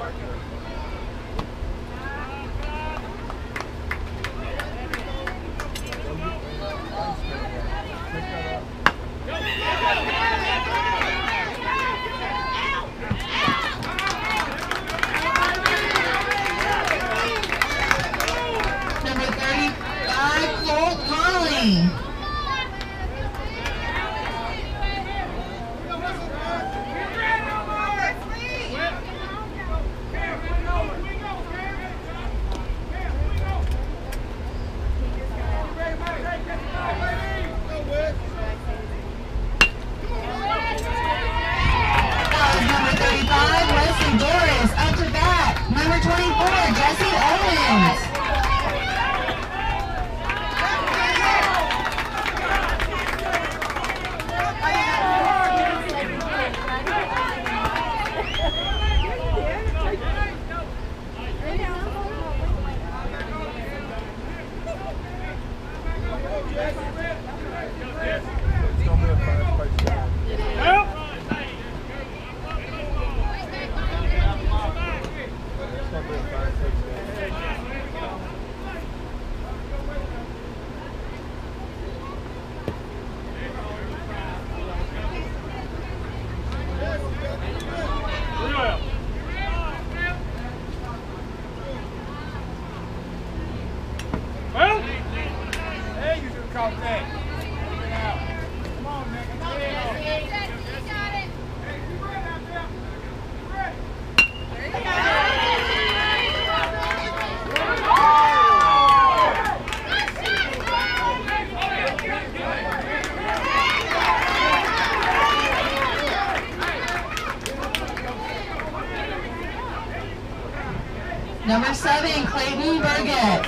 Number 7, Clayton Burgett.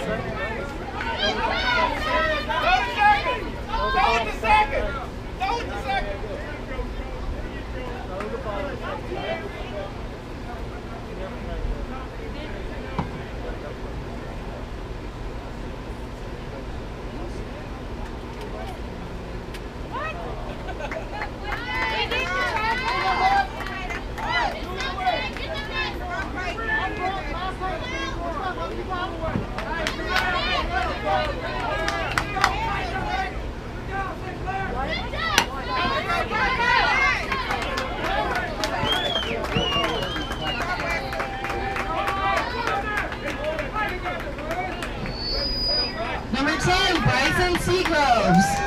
Number 10, Bryson Seagroves.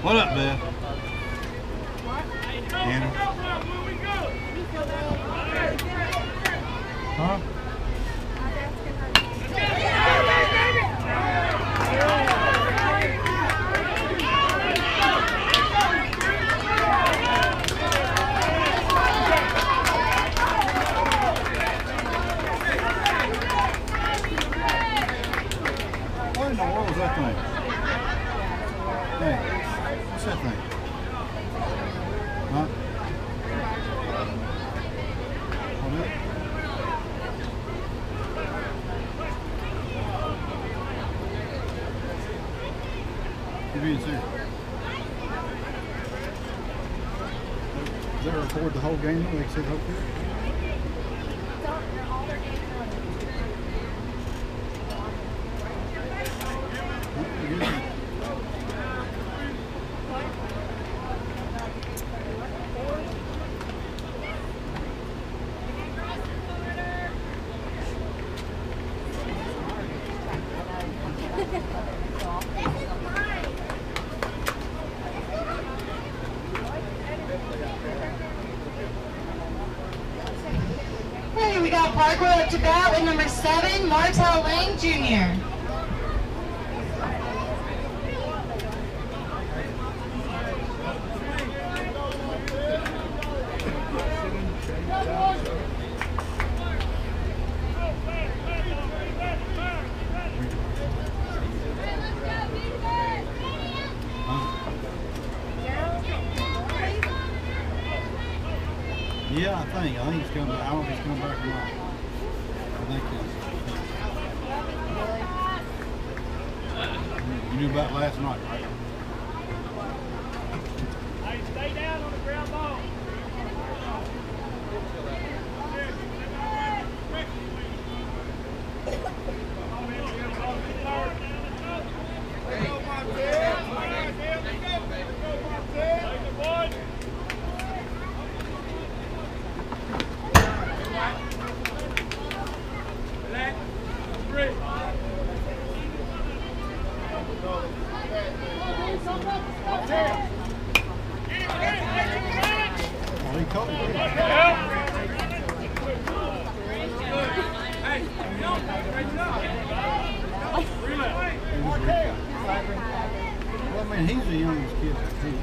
What up, Beth? Anna? Huh? What in the world was that thing? Hey, what's that thing? Huh? What is it? You're being serious. Does that record the whole game? Like said, whole period? Hey, we got Parker up to bat with number 7, Martel Lang Jr. Yeah, I think he's coming back. I don't know if he's coming back or not. I think he's. You knew about last night, right? Hey, stay down on the ground ball. Oh, he caught Well, I mean, he's the youngest kid on the team.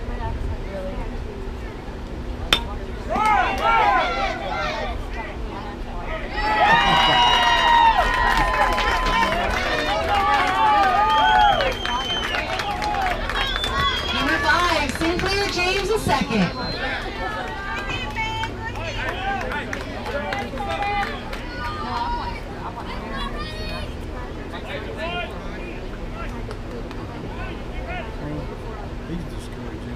Number 5, Sinclair James II. He's discouraging.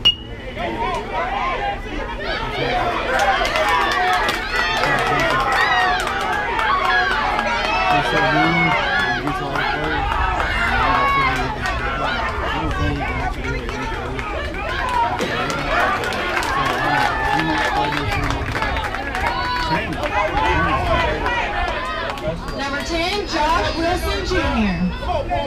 He's so young, he gets all the players. I don't think he can actually do it. He might play no team. Number 10, Josh Wilson Jr.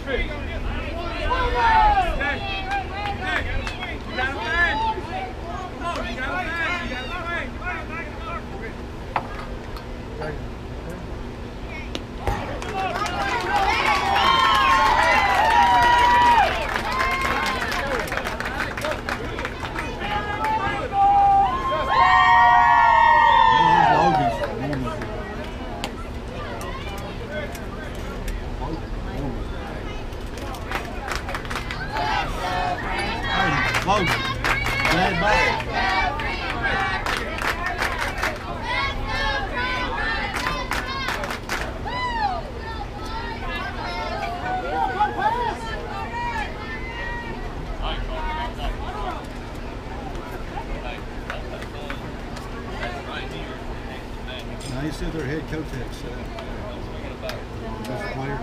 Logan, bad ball. Now you said their head coach had set up. Best player.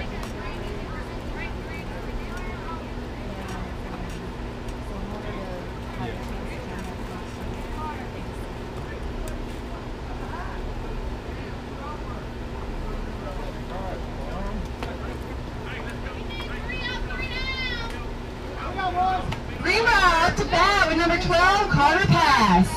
Greenbrier up to bat with number 12, Carter Pass.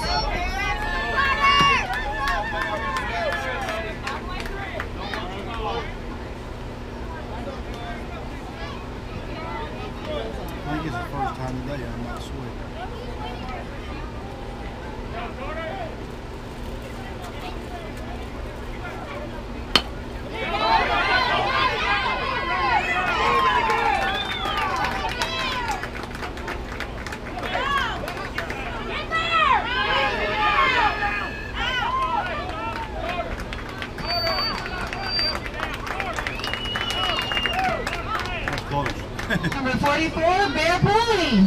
I think it's the first time today I'm not sweating. Number 44, Bear Pulley.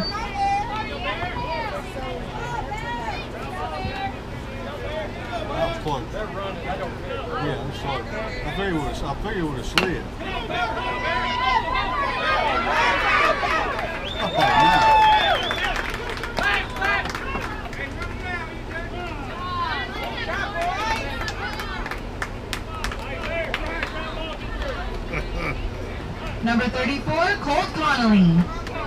That was close. Yeah, I'm sorry. I figured it would have slid. Oh, nice. Number 34, Colt Connolly.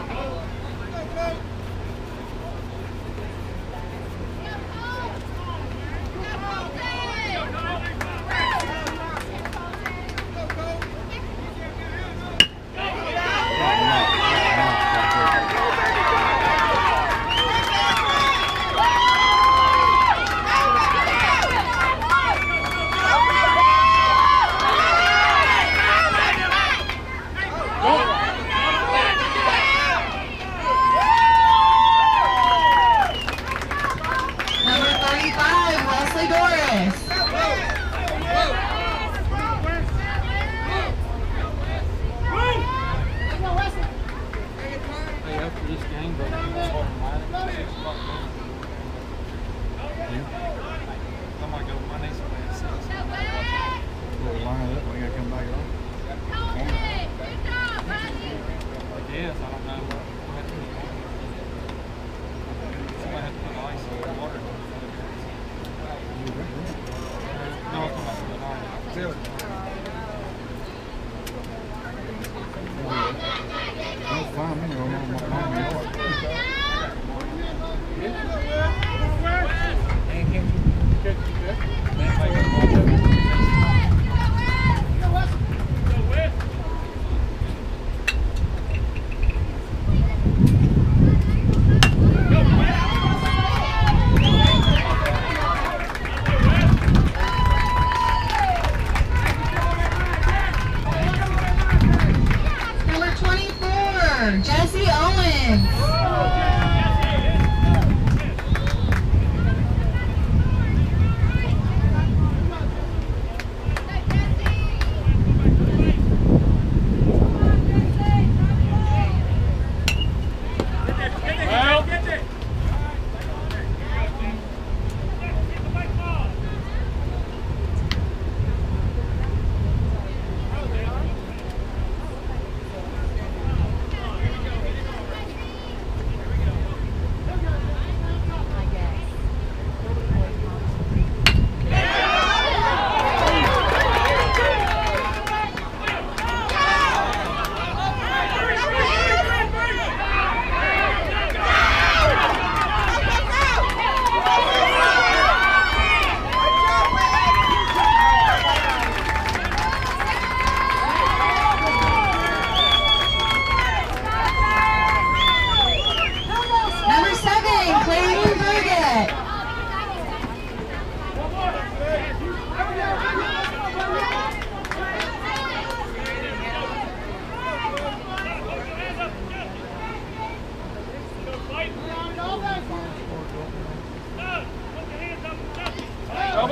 Jesse Owens.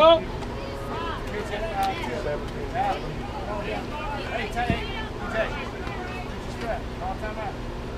go. Hey, take. All time out.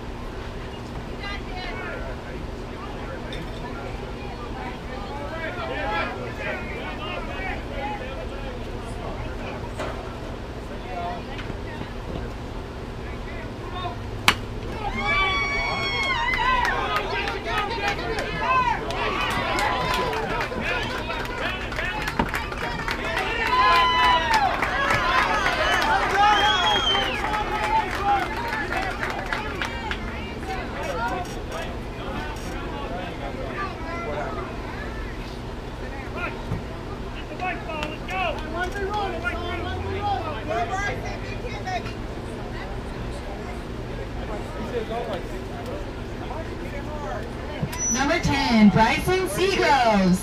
Number 10, Bryson Seagroves.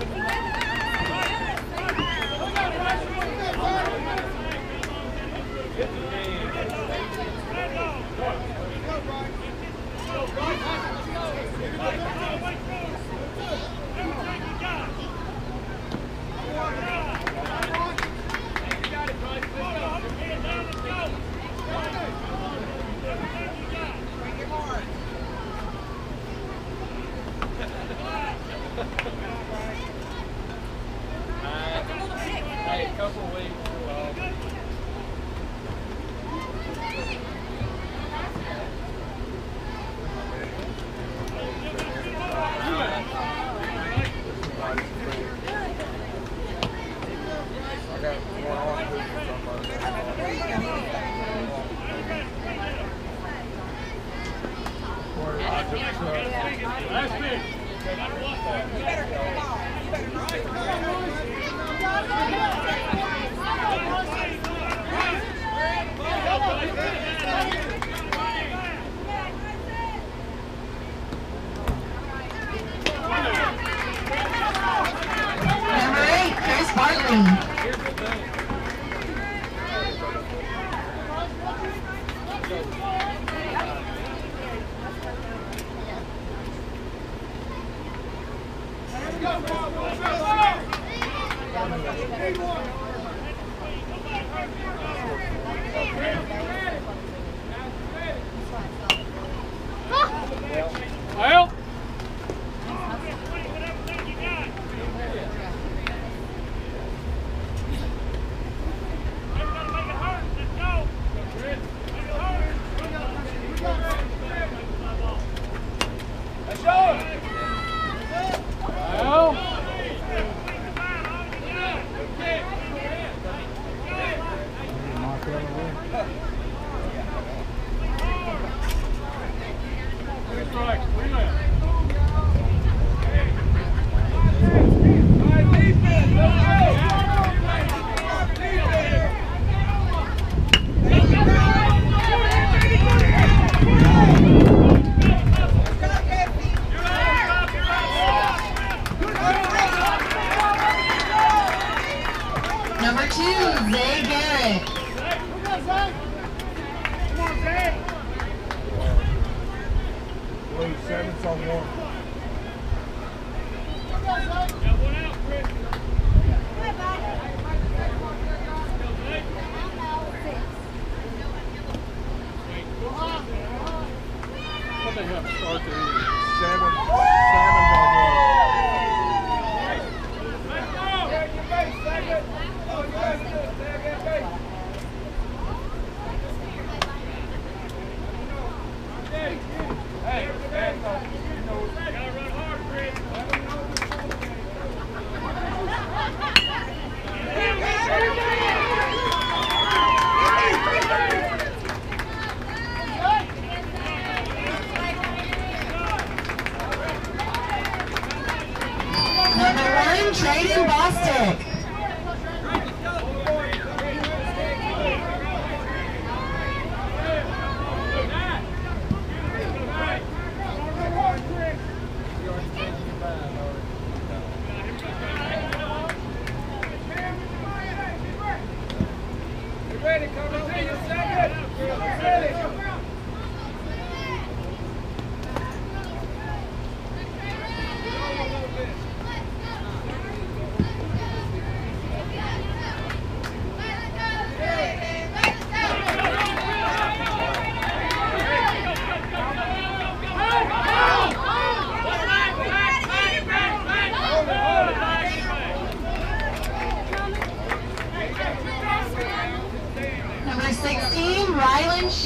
Hey, a couple weeks. Last pick. Number 8, Chris Bartley. Well. Number 2, Zay Garrett. Blue, 7's on 1. What they have to start to eat. 7's on 1.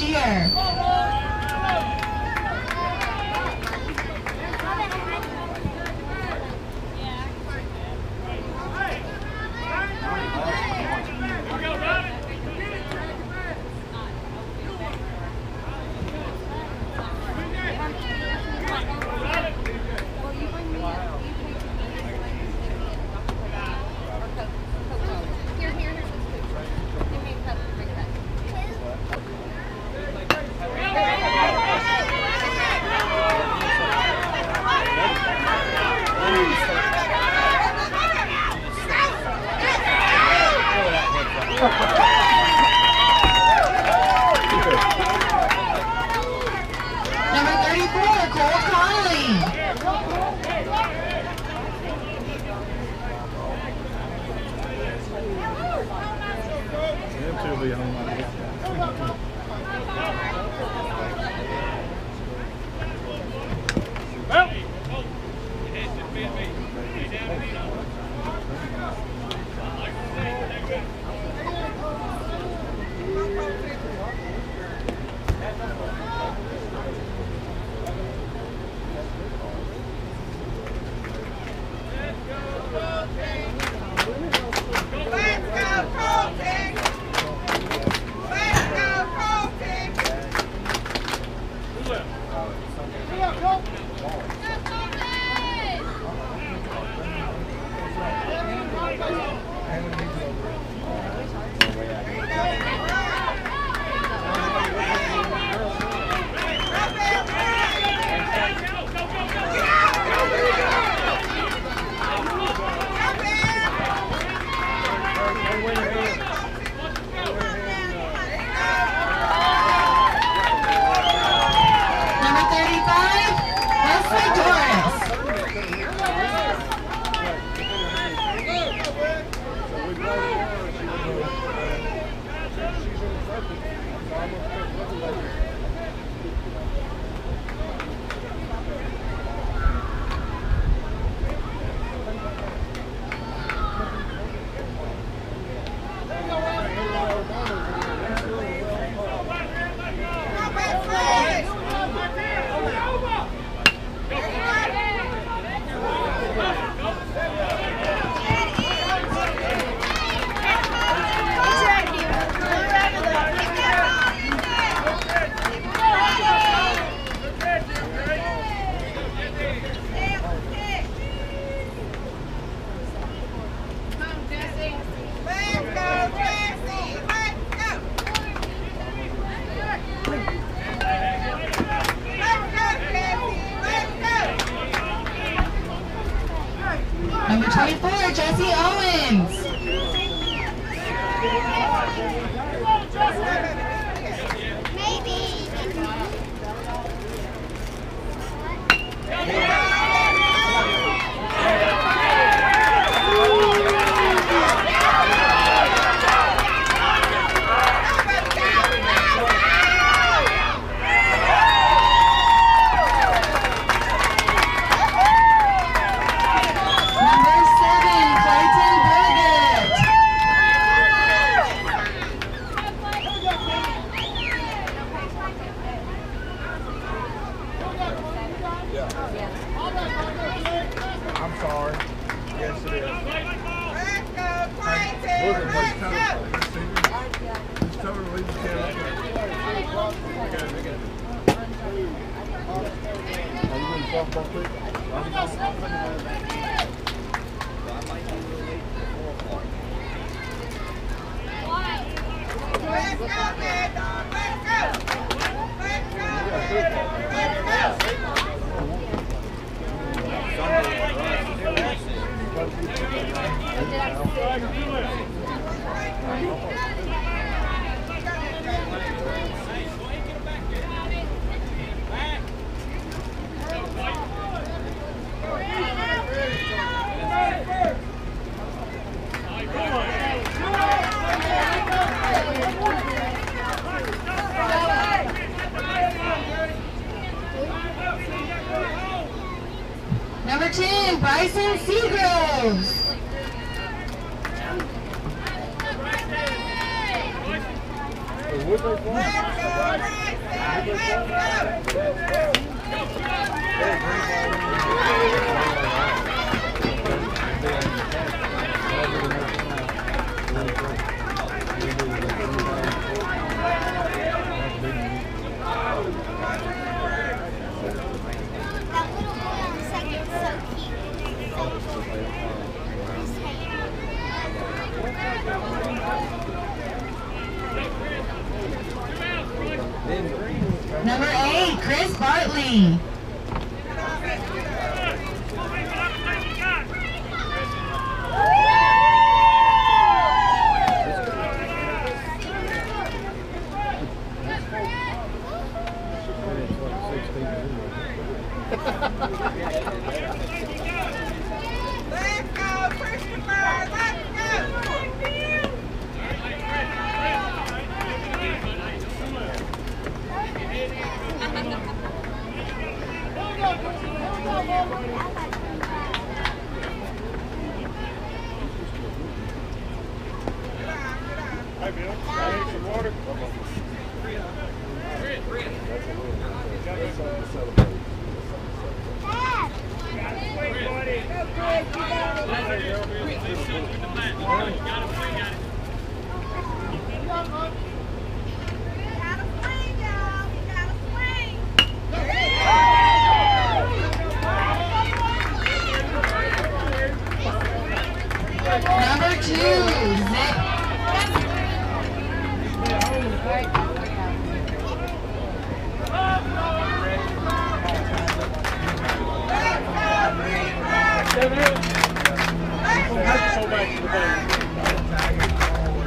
year. Number 34, Cole Connolly. Them two will be home, I guess. Number 35, Wesley Doris. Number 24, Jesse Owens. Number 7, Clayton Burgett. I'm sorry. Yes, it is. Let's go, Clayton! Let's go! Just tell her to leave the camera. Are you going to softball quick? Let's go, Mad Dog! Let's go! Let's go! Let's go! Number 10, Bryson Seagroves. would they fly? Number 8, Chris Bartley. Let's go, Christopher! Let's go! Hey, Bill, I need some water. Number 2, Zach. Go back to the boat.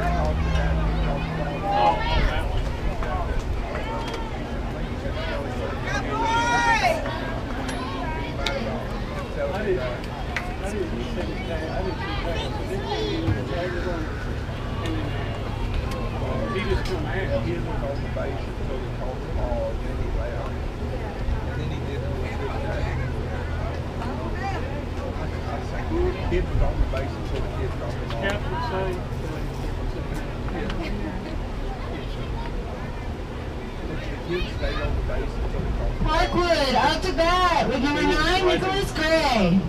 He just come out. He was on the base until he called the ball, and then he left. And then he did what he did that. The kid was on the base until the kid dropped the ball. Captain say. The kid stayed on the base until he called the ball. Parkwood up to bat with number 9, Nicholas Gray.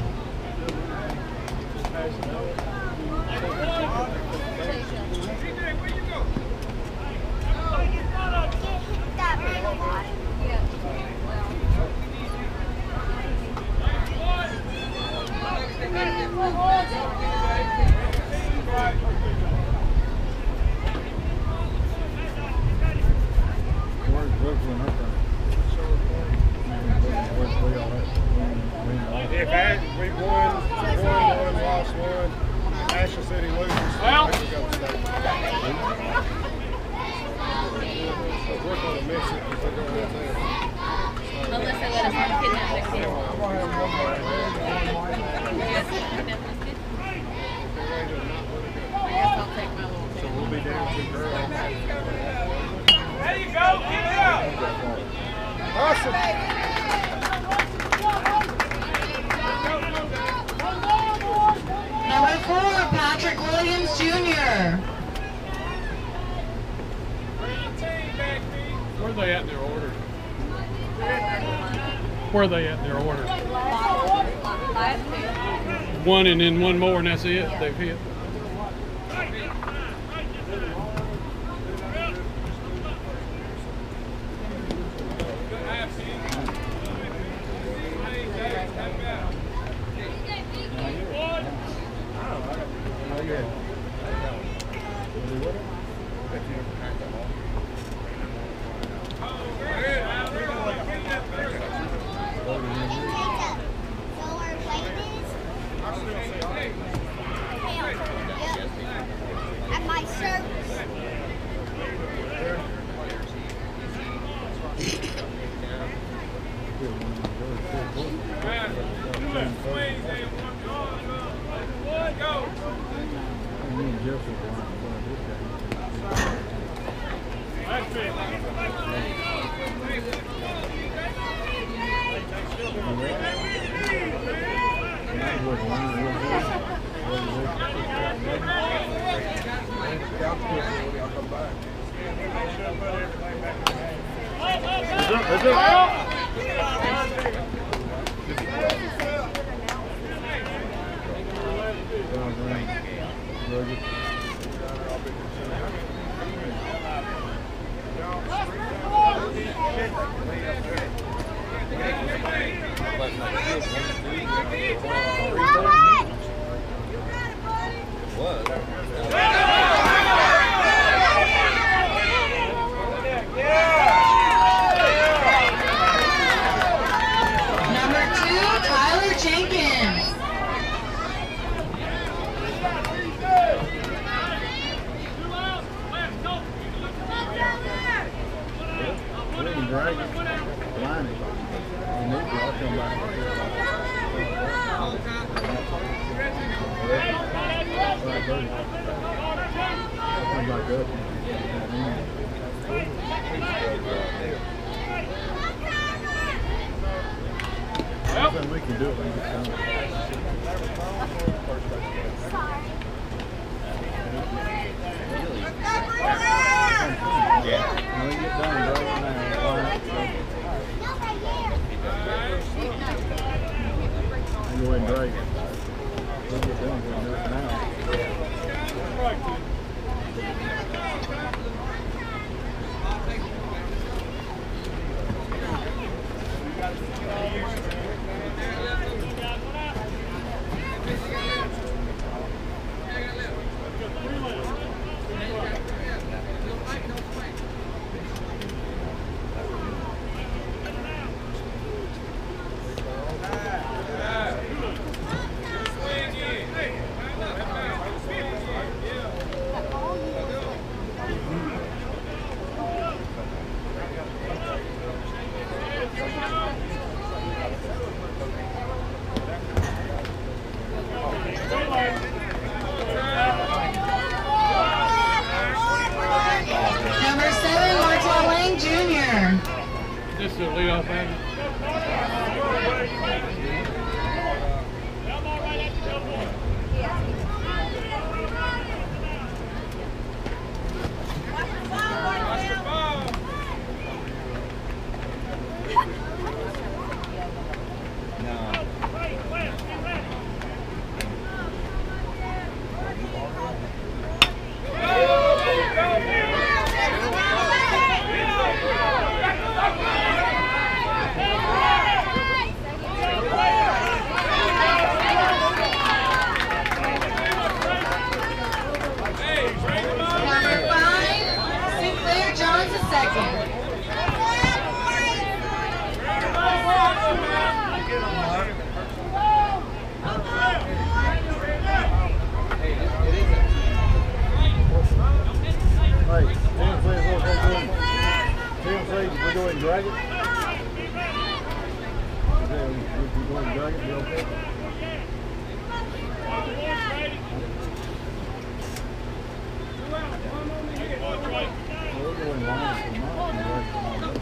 Where's Brooklyn up there? If we won, lost one, National City loses. Well. They should go to state. So we're going to miss it because they're going out there. Unless they let us kidnap next year. I guess I'll take my little So we'll be down 2 girls. There you go, get it up! Awesome. Number 4, Patrick Williams Jr. Where are they at in their order? Where are they at in their order? last year. One and then one more and that's it? They've hit? At my service. I'll come back. That's it. Number 2, Tyler Jenkins. We can do it. Go ahead and drag it. We'll get done. We'll do it now. Number 7, Martel Lang Jr. This is the leadoff man. Number 5, Sinclair Johns II. Hey, TMC, we're going to drag it. We're going to drag it, be okay? We're going line for mine and drag it on.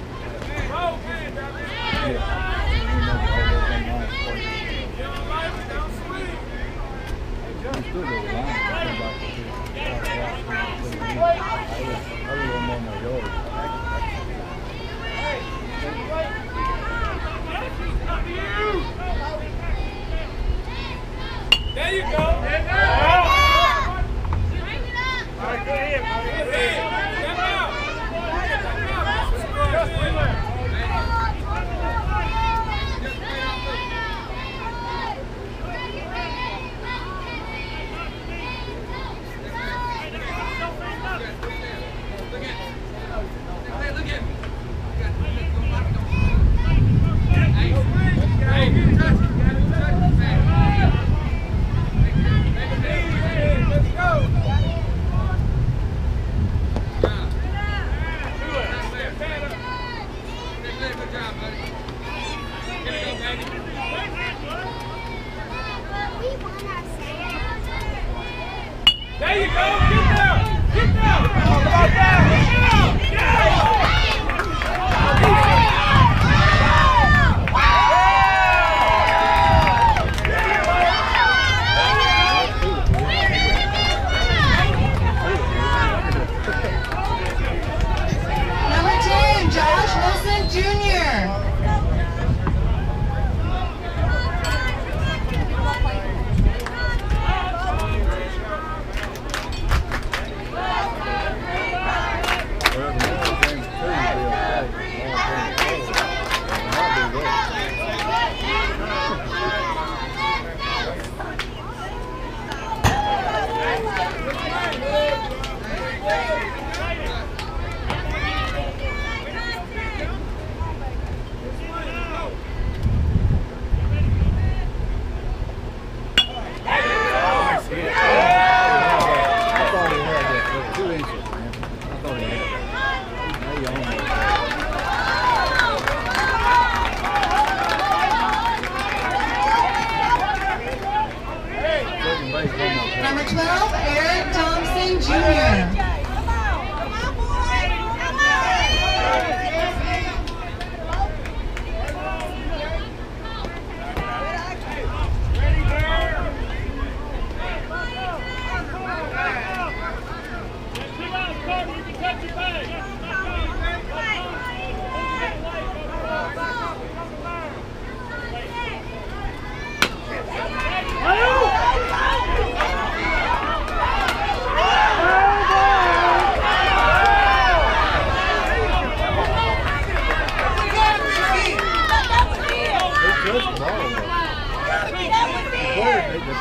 We still go line, come back to I really want more in my yard. There you go. There you go. All right, good hit. Good hit. Step out. There you go. Get down. Get down. Come on, down. Get down. Number 10, Josh Wilson Jr.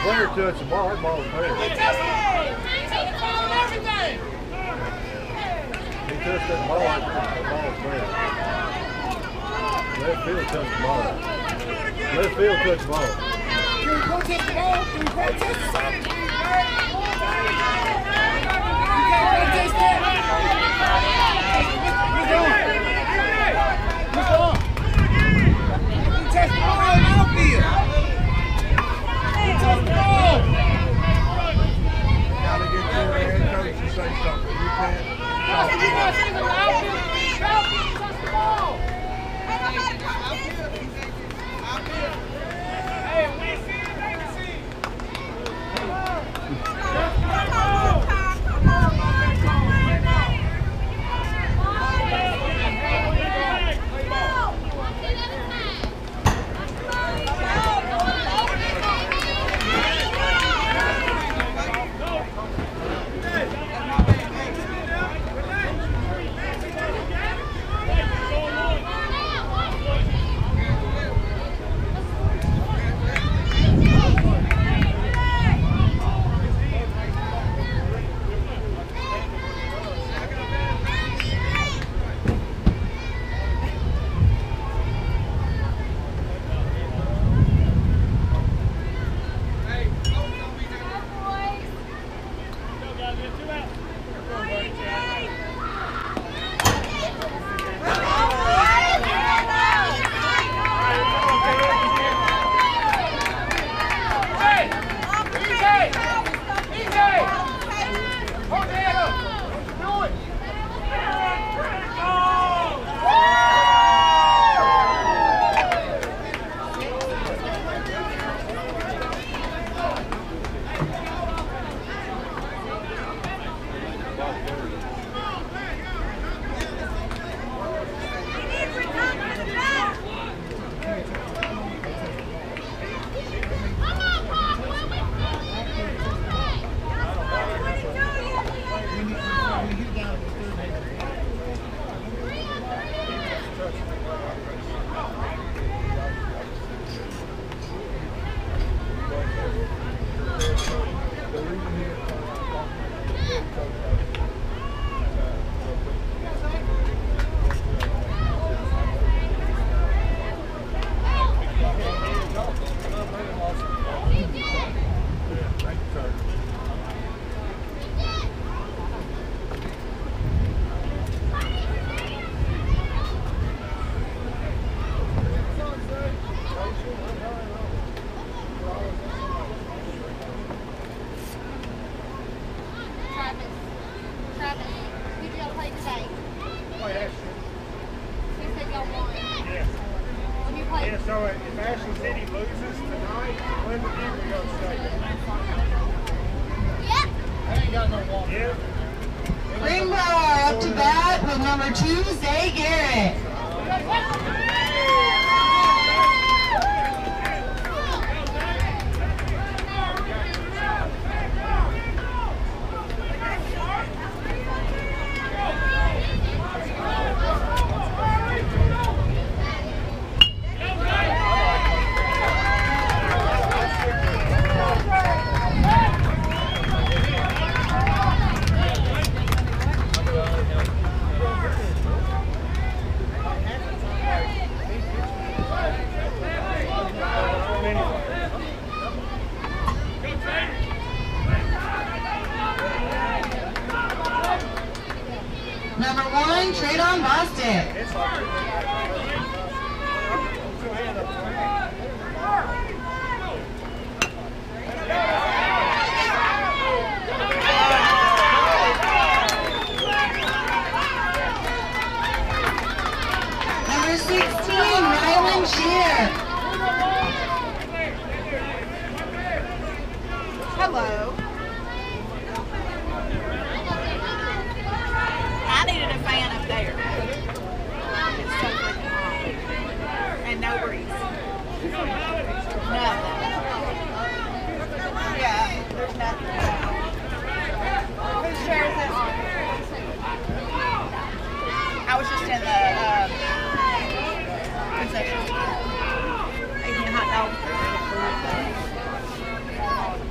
player touched the ball, that ball was there. He touched that ball, that ball was there. Left field touched the ball. Left field touched the ball. Can we protest the ball? Can we protest something? You can't protest that. Who's going? Who's going? You touched the ball in outfield. You touched the ball. You gotta get your head coach to say something. You can't. So if Ashley City loses tonight, when the game we go straight? Yep. I ain't got no water. Yeah. Greenbrier up to bat with number 2, Zay Garrett. Number 1, Tradon Bostic. Number 16, Ryland Shear. Hello. I needed a fan up there. It's so freaking hot. And no breeze. Nothing. Yeah, there's nothing. Whose chair is this? I was just in the concession. Eating a hot dog.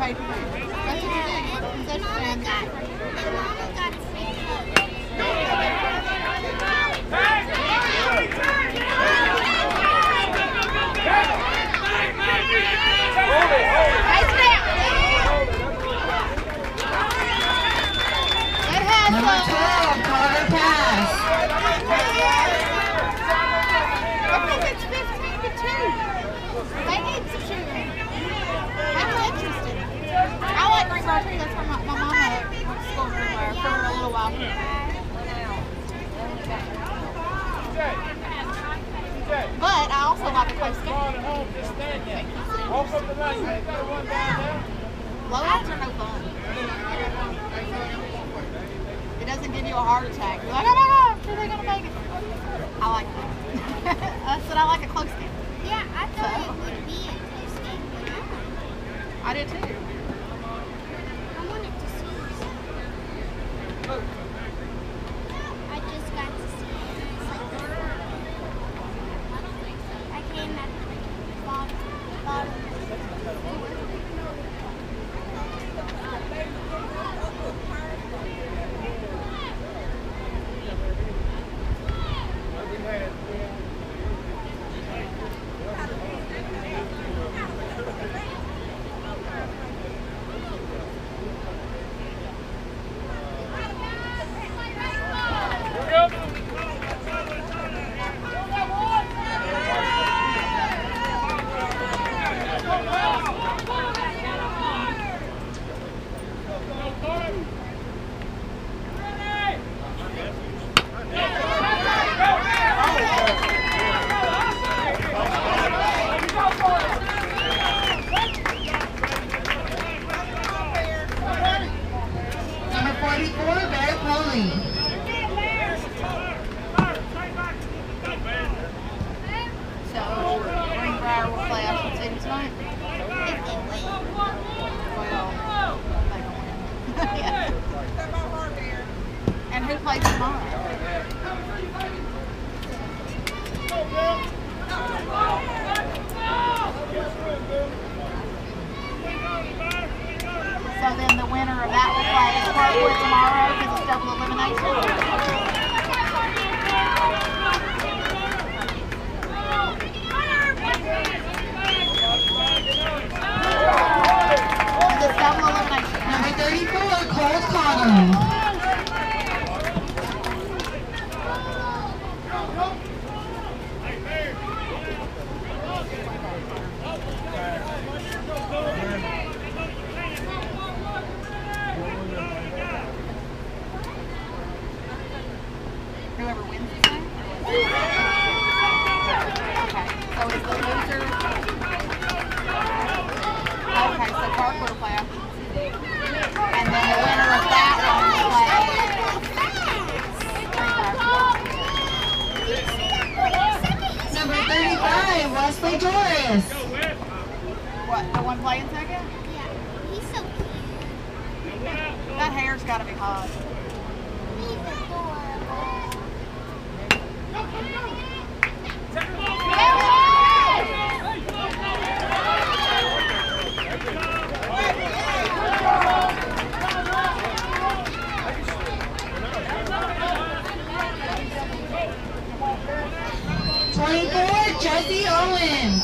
paid for food. That's what you do. You go to the concession stand. And Mama got a free Coke. Number 12, Carter Pass. I think it's 15 to 2. They need some sugar. I'm interested. I like Greenbrier too. That's where my mama went to school in Greenbrier for a little while. But I also like a close game. Blowouts are no fun. It doesn't give you a heart attack. You're like, oh my gosh, are they going to make it? I like that. I said I like a close game. Yeah, I thought it would be a close game, but I did too. I wanted to see something. I just got to see it. It's like I came at the bottom. Whoever wins this game? Okay, so is the loser... Okay, so Park will play. And then the winner of that one will play... Number 35, Wesley Doris. What, the one playing second? Yeah, he's so cute. That hair's got to be hot. He's adorable. Jesse Owens.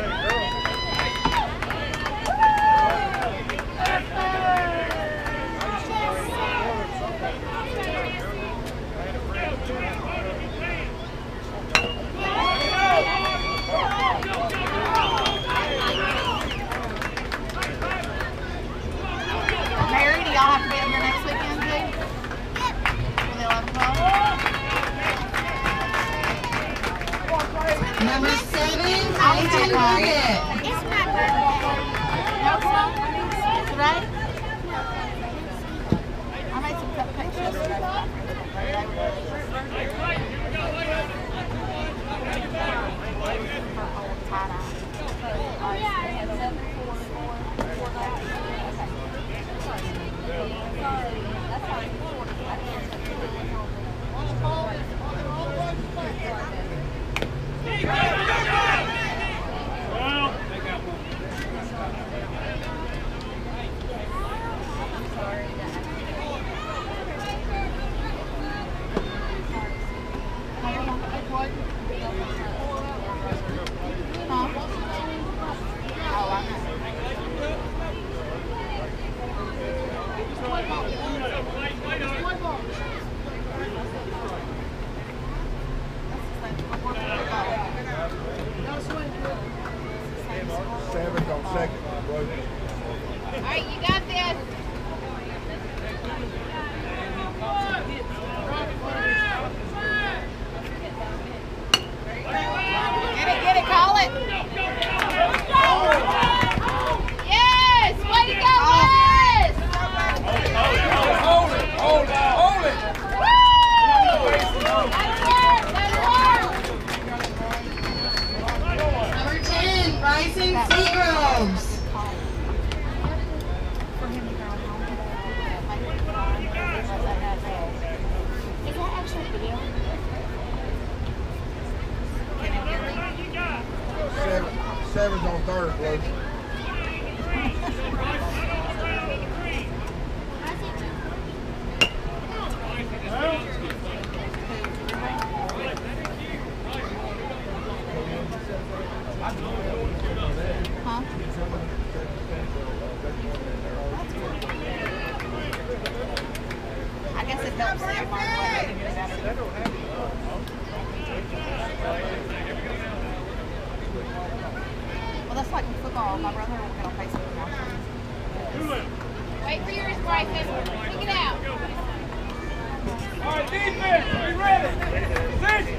Mary, do y'all have to be up here next weekend too? For the 11 o'clock? Number 7, I'll be Nathan back. Morgan. second. All right, you got this. Get it, call it. Yes, way to go, Wes. Hold it. Number 10, Bryson Seagroves. Is that actually video? Seven's on third, Blue. Huh? I guess it helps them learn what they can do better. Well, that's like in football. My brother will get on Facebook and watch it. Wait for yours, Bryson. Pick it out. All right, defense, be ready. Position.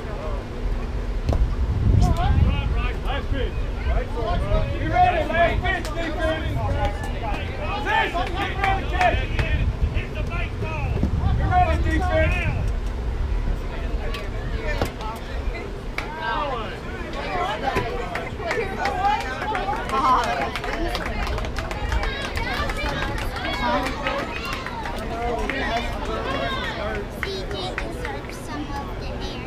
Last pitch. Be ready, last pitch, defense. Position, get ready, catch. Be ready, defense. CJ deserves some of the air.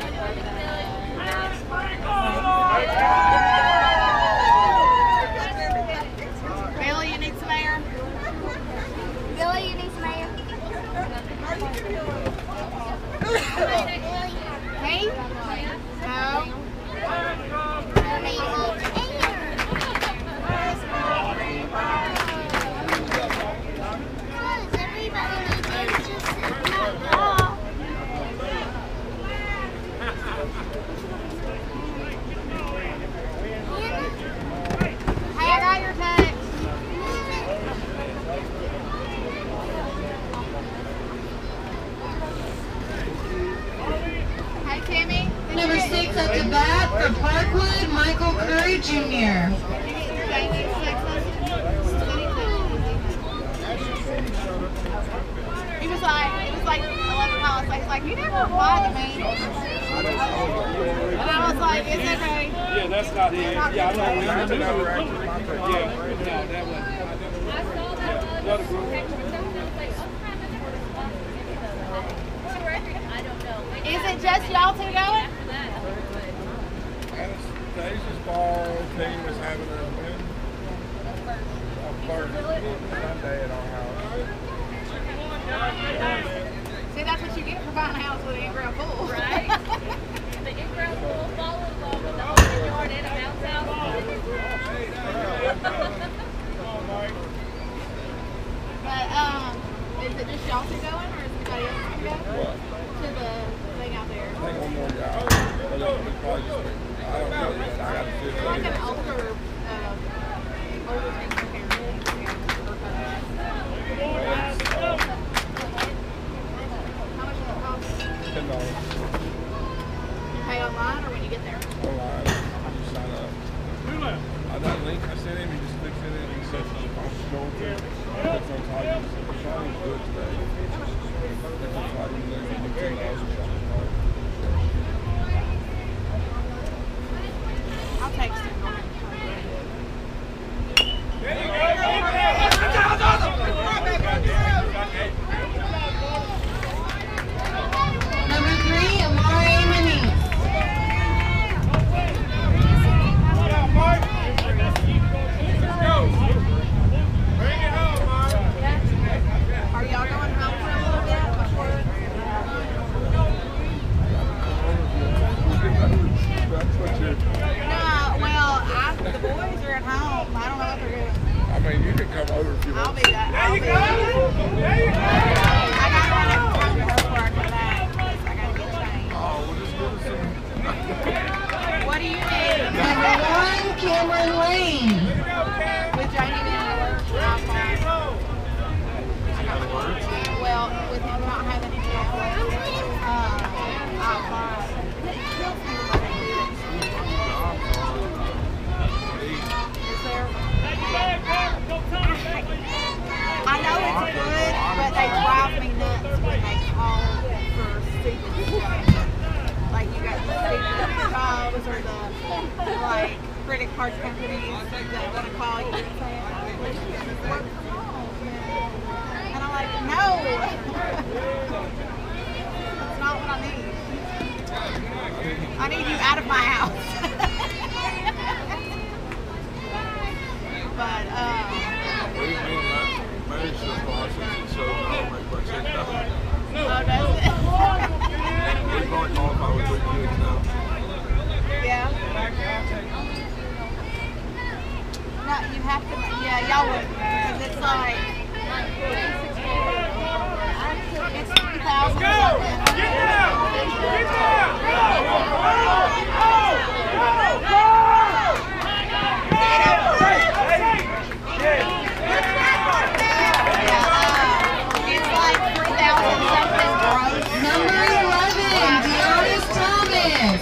Billy, you need some air? Billy, you need some air? Me? No. Billy, you need air. Because everybody needs air just Hey, I got your text. Hey, Timmy. Number 6 at the bat for Parkwood, Michael Curry Jr. He was like 11 miles. He's like, you never replied to me. And I was like, it's okay. Yeah, that's not it. Yeah, I know. That's another action. Yeah, no, that wasn't. Another group. Is it just y'all two going? Anastasia's ball team is having a first Sunday at our house. See, that's what you get for buying a house with an in-ground pool. Right? The in-ground pool, volleyball with the open yard and a bounce house. But, is it just y'all two going, or is anybody else going to go? To the thing out there. I think one more guy. I don't know yet. I got to sit Like there. an older thing How much does it cost? $10 You pay online or when you get there? online. You sign up. That link I sent him, he just clicks in it and he says, I'm going to. Clicks on Tiger. He said, "Shawnee's good today." Clicks on Tiger and then he $10 for Shawnee's card. I'll text him. Number 3, Amari Manise. Are y'all going home for a little bit before? That's what you're. No, well, the boys are at home. I don't know what they're doing. I mean, you can come over if you I'll want. be back. There you go. I got one every time before I come back. I gotta get changed. Oh, well, just give us some. What do you need? Number 1, Cameron Lane. credit card companies that want to call you and say, work from home. And I'm like, no. That's not what I need. I need you out of my house. But, We've been married so far since it shows I don't make much sense. oh, does it? We're going to qualify with 3 kids now. Yeah. No, you have to, yeah, y'all would, because it's like, it's 3,000 something. It's like 3,000 something gross. Number 11, Deoris Thomas.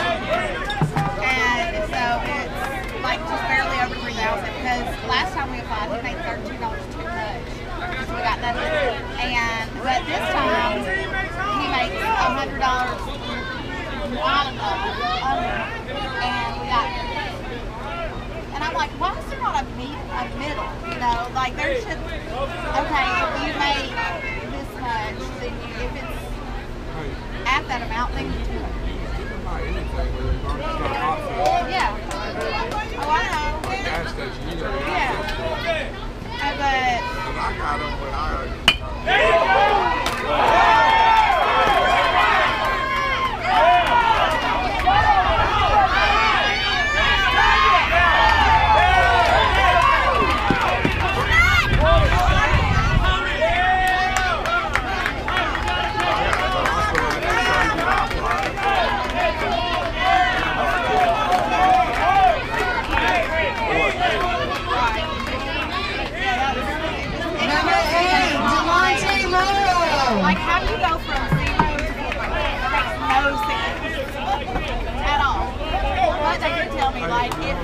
And so it's like just barely over 3,000 because last time we applied, he made $13 too much. So we got nothing. But this time, he makes $100 and we got it. And I'm like, why is there not a middle? You know, like there should, okay, if you make this much, then if it's at that amount, then you do it. You can buy anything with it. It's not hot food. Yeah. Oh, I know. Gas station, you got a Yeah. gas station. But And I got them when I... Number 8, Delonte Morrow. like, how do you go from 0 to 4? That makes no sense at all. But they did tell me, like, if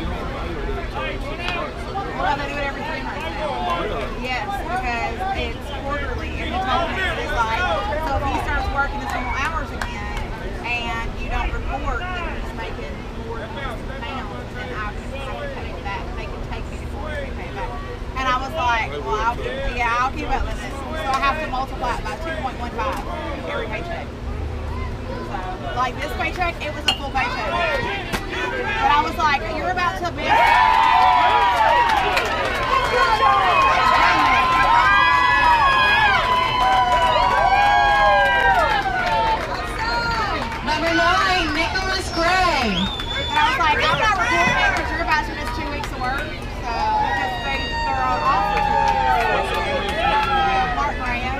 well, they do it every 3 months now. Yes, because it's quarterly. And he told me it's like, so if he starts working his normal hours again and you don't report that he's making more than this amount, then I can pay it back. They can take me before we pay it back. And I was like, well, I'll keep up with this. So I have to multiply it by 2.15 every paycheck. So, like this paycheck, it was a full paycheck. But I was like, you're about to miss. Number 9, Nicholas Gray. And I was like, I'm not reporting it because you're about to miss 2 weeks of work. So, because they're on off for 2 weeks. Mark Graham.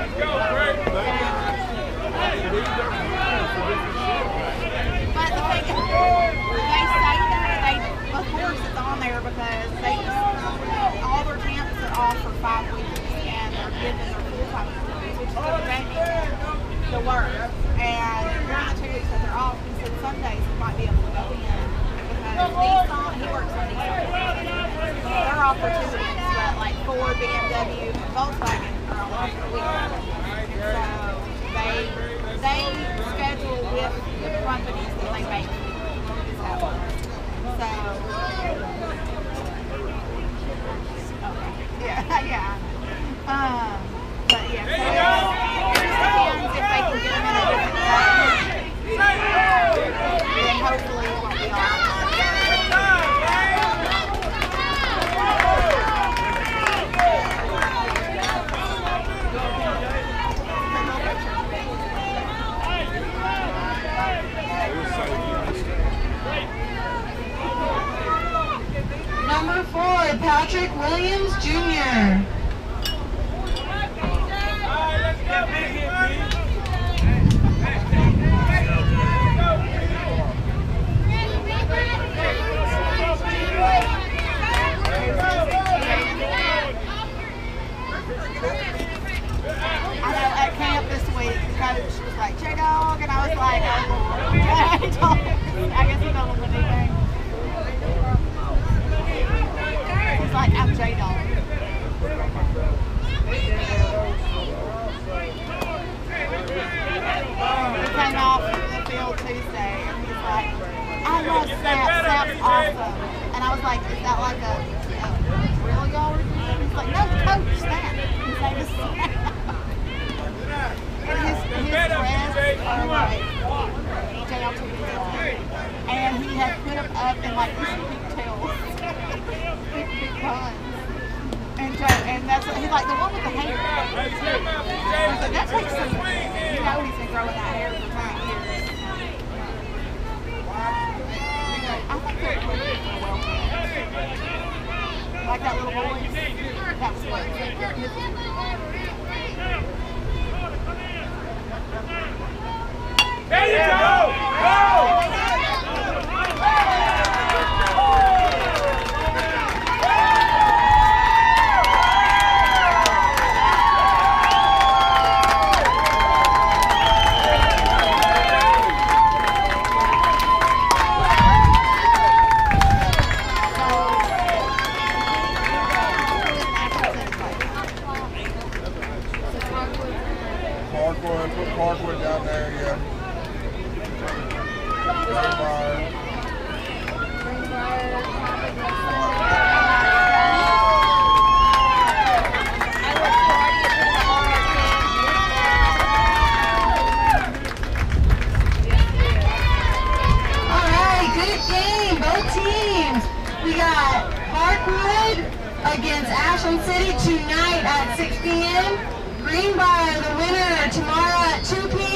But the thing is, they say that of course it's on there because they all their camps are off for 5 weeks and they're giving their full-time employees, which is the work. And during the 2 weeks that they're off, he said some days we might be able to go in because Nissan, he works on Nissan. They're off for 2 weeks, but like Ford, BMW, and Volkswagen are all off for a week. And so they schedule with the companies that they make is how it works. So, okay, yeah. But yeah, so it just depends if they can get them in a different department. Then hopefully it won't be off. Number 4, Patrick Williams Jr. I know at camp this week, the coach was like, J-Dog, and I was like, oh Lord. He told me, I guess he told him anything. He's like, I'm J-Dog. He came off the field Tuesday, and he's like, I love Snap, Snap's awesome. I was like, is that like a drill y'all were doing? He's like, no, coach, Snap. His name is Snap. And his dreads are like jail to his and he had put them up in like these pigtails, big buns. And that's what, he's like the one with the hair. I was like, that takes some, you know he's been growing that hair for 5 years. I think they're pretty well bred. Like that little boy, that was what There you go! Go! Parkwood down there, yeah. Alright, good game, both teams. We got Parkwood against Ashland City tonight at 6 p.m. Greenbrier, the winner, tomorrow at 2 p.m.